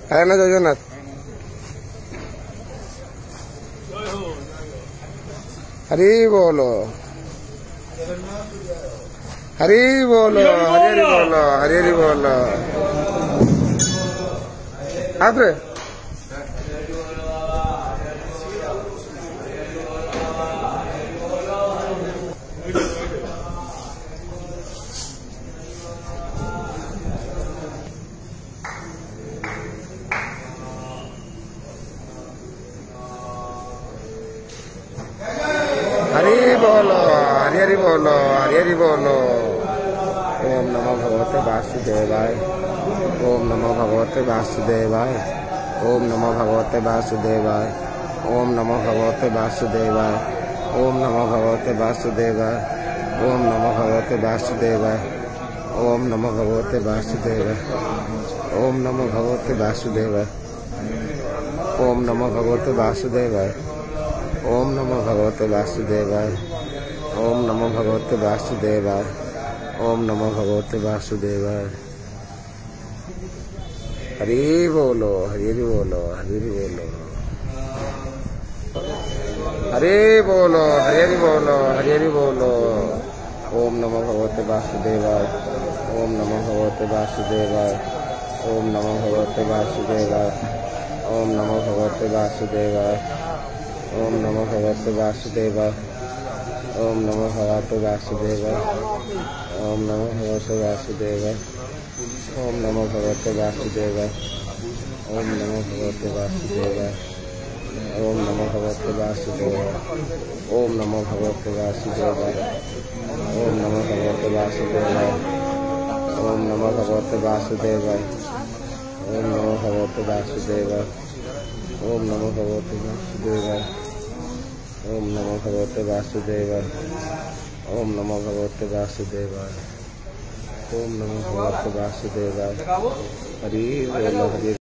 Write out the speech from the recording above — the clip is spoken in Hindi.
है ना जगन्नाथ? हरी बोलो, हरी बोलो, हरी बोलो, हरी बोलो। आप हरी बोलो, हरी बोलो, हरी बोलो। ओम नमो भगवते वासुदेवाय, ओम नमो भगवते वासुदेवाय, ओम नमो भगवते वासुदेवाय, ओम नमो भगवते वासुदेवाय, ओम नमो भगवते वासुदेवाय, ओम नमो भगवते वासुदेवाय, ओम नमो भगवते वासुदेवाय, ओम नमो भगवते वासुदेवाय, ओम नमो भगवते वासुदेवाय, ओम नमो भगवते वासुदेवाय, ओम नमो भगवते वासुदेवाय, ओम नमो भगवते वासुदेवाय। हरि बोलो, हरि बोलो, हरि बोलो, हरि बोलो, हरि बोलो, हरि बोलो। ओम नमो भगवते वासुदेवाय, ओम नमो भगवते वासुदेवाय, ओम नमो भगवते वासुदेवाय, ओम नमो भगवते वासुदेवाय, ओम नमो भगवते वासुदेवाय, ओम नमो भगवते वासुदेवाय, ओम नमो भगवते वासुदेवाय, ओम नमो भगवते वासुदेवाय, ओम नमो भगवते वासुदेवाय, ओम नमो भगवते वासुदेवाय, ओम नमो भगवते वासुदेवाय, ओम नमो भगवते वासुदेवाय, ओम नमो भगवते वासुदेवाय, ओम नमो भगवते वासुदेवाय, ओम नमो भगवते वासुदेवाय, ओम नमो भगवते वासुदेवाय, ओम नमो भगवते वासुदेवाय, ओम नमो भगवते वासुदेवाय। हरि बोलो, हरि